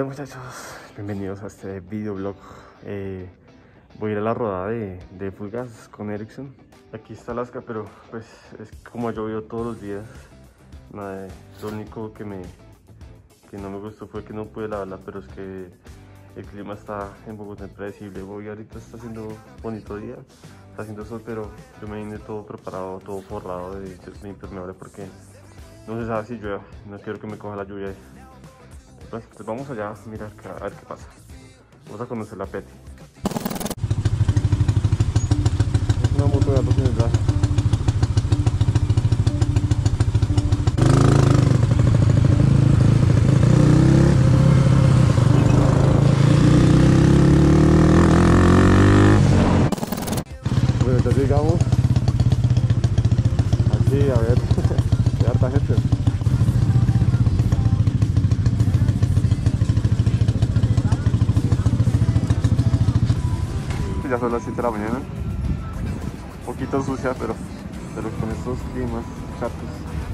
muchachos, bienvenidos a este videoblog. Voy a ir a la rodada de Full Gas con Ericsson. Aquí está Alaska, pero pues es como yo veo todos los días. Nada, lo único que no me gustó fue que no pude lavarla, pero es que el clima está en Bogotá impredecible. Hoy ahorita está haciendo bonito día, está haciendo sol, pero yo me vine todo preparado, todo forrado de impermeable porque no se sabe si llueve, no quiero que me coja la lluvia. Pues vamos allá a mirar a ver qué pasa. Vamos a conocer la Petty. Es una moto de alto cilindraje. Bueno, ya llegamos. Aquí, a ver, hay harta gente. Ya son las 7 de la mañana, un poquito sucia, pero con estos climas chatos.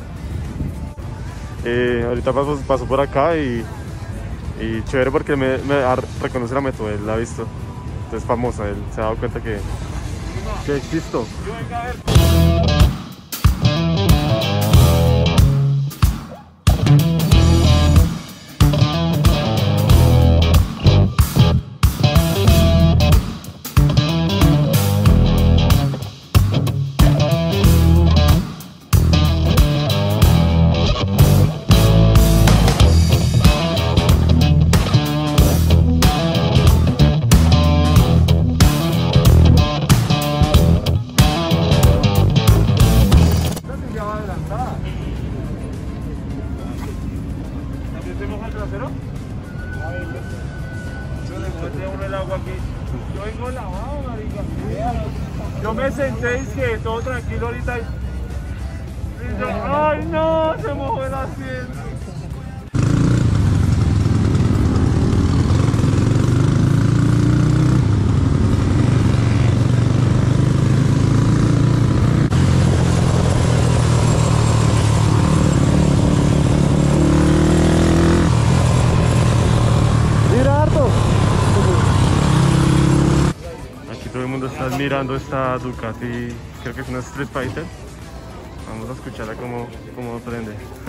Ahorita paso por acá y chévere porque me reconoce la Meto, él la ha visto, entonces es famosa, él se ha dado cuenta que existo. Yo vengo lavado, marica. Yo me senté y que todo tranquilo ahorita. Y yo, ¡ay no! Se mojó el asiento. Todo el mundo está mirando esta Ducati, creo que es una Street Fighter. Vamos a escucharla como prende.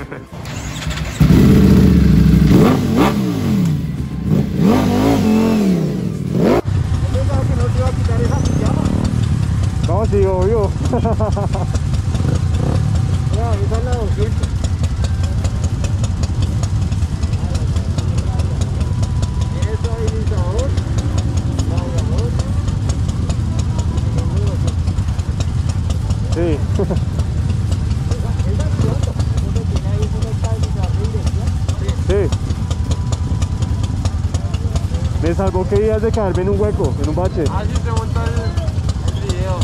Vamos, sí, obvio. Sí. Sí. Me salvó que días de caerme en un hueco, en un bache. Así se monta el video.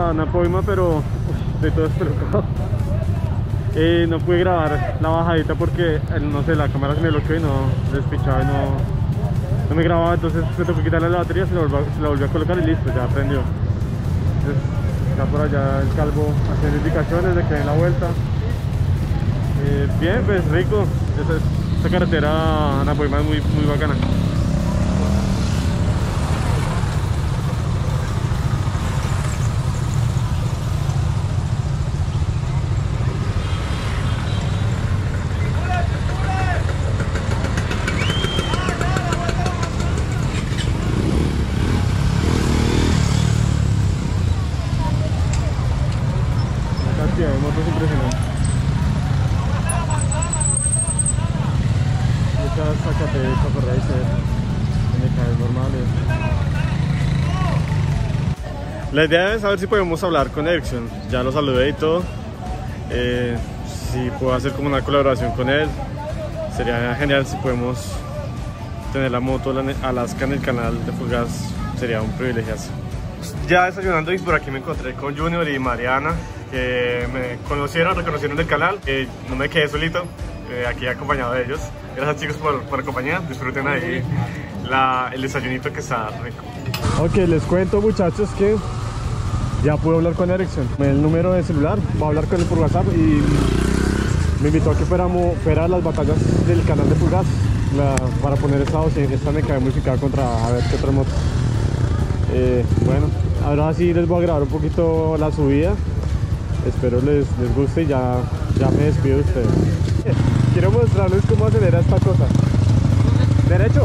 a Napoima, pero de todo despelucado. No pude grabar la bajadita porque, no sé, la cámara se me bloqueó y no despichaba y no me grababa, entonces me tocó quitarle la batería, se la volví a colocar y listo, ya prendió. Entonces está por allá el calvo haciendo indicaciones de que den la vuelta. Bien, pues rico. Esta carretera a Napoima es muy bacana. La cantidad de motos impresionante. Sácate de Copper Racer, MKs normales. La idea es saber si podemos hablar con Ericsson. Ya lo saludé y todo. Si puedo hacer como una colaboración con él, sería genial. Si podemos tener la moto Alaska en el canal de Fullgas, sería un privilegio. Ya desayunando y por aquí me encontré con Junior y Mariana, que me reconocieron del canal. No me quedé solito, aquí acompañado de ellos. Gracias chicos por acompañar, disfruten ahí el desayunito que está rico. Ok, les cuento muchachos que ya pude hablar con Ericsson. El número de celular, voy a hablar con él por WhatsApp y me invitó a que fuera a las batallas del canal de Fullgas para poner esta MK modificada contra a ver qué otra moto. Bueno, ahora sí les voy a grabar un poquito la subida. Espero les guste y ya me despido de ustedes. Quiero mostrarles cómo acelera esta cosa. Derecho.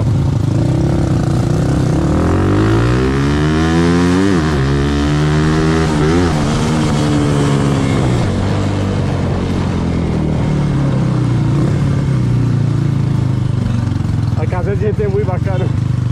Acá se siente muy bacano.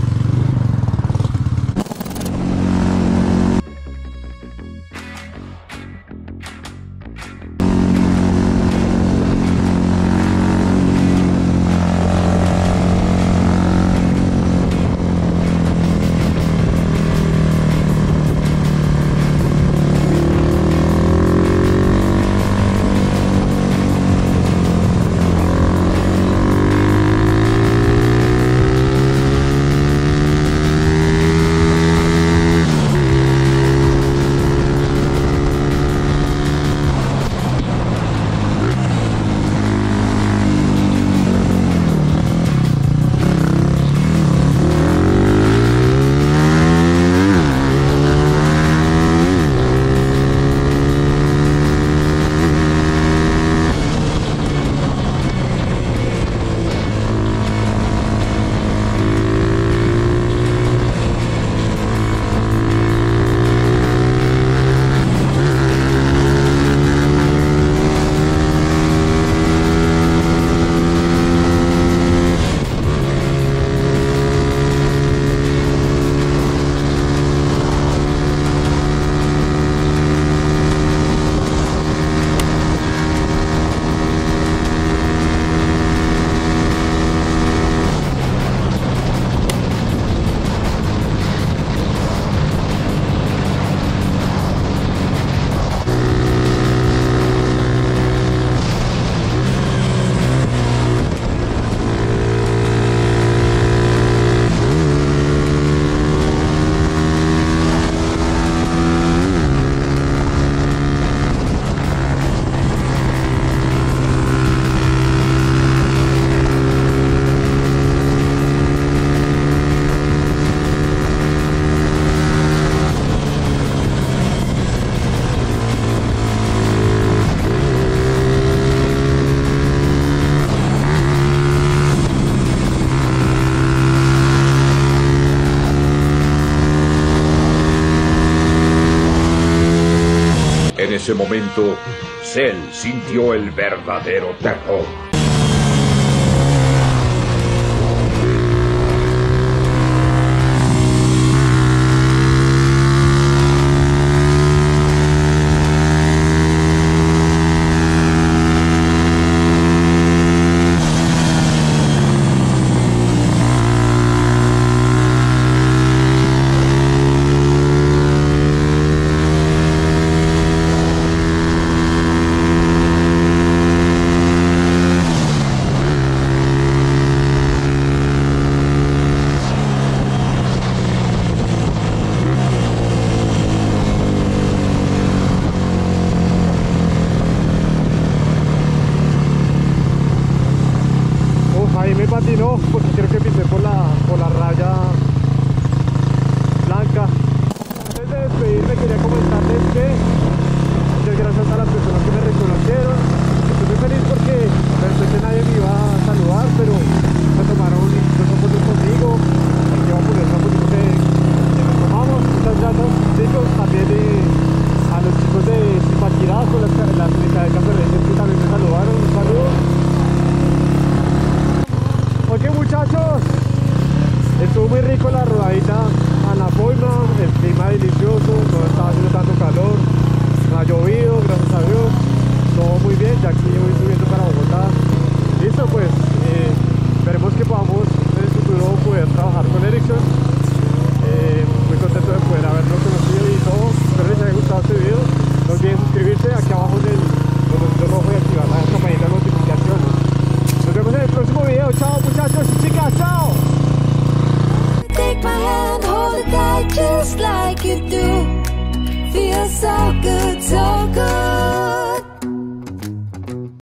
En ese momento, Cell sintió el verdadero terror. ahí me patinó porque creo que pisé por la raya blanca. Antes de despedirme quería comentarles que muchas gracias a las personas que me reconocieron. Estoy muy feliz porque pensé que nadie me iba a saludar, pero me tomaron incluso fotos conmigo. Aquí voy a poner una foto que nos tomamos. Muchas gracias, chicos. También a los chicos de Zipaquirá con las clínicas de Café Reyes que también me saludaron. Un saludo. Ok, muchachos, estuvo muy rico la rodadita a la Poima, el clima delicioso, no estaba haciendo tanto calor, no ha llovido, gracias a Dios, todo muy bien. Ya aquí voy subiendo para Bogotá. Listo, pues esperemos que podamos en el futuro poder trabajar con Ericsson. Muy contento de poder haberlo conocido y todo. Espero les haya gustado este video. No olviden suscribirse aquí abajo en el botón rojo y activar la campanita de notificaciones. Nos vemos en el próximo video. Chao, muchachos y chicas, chao. Take my hand, hold it tight just like you do. Feels so good, so good.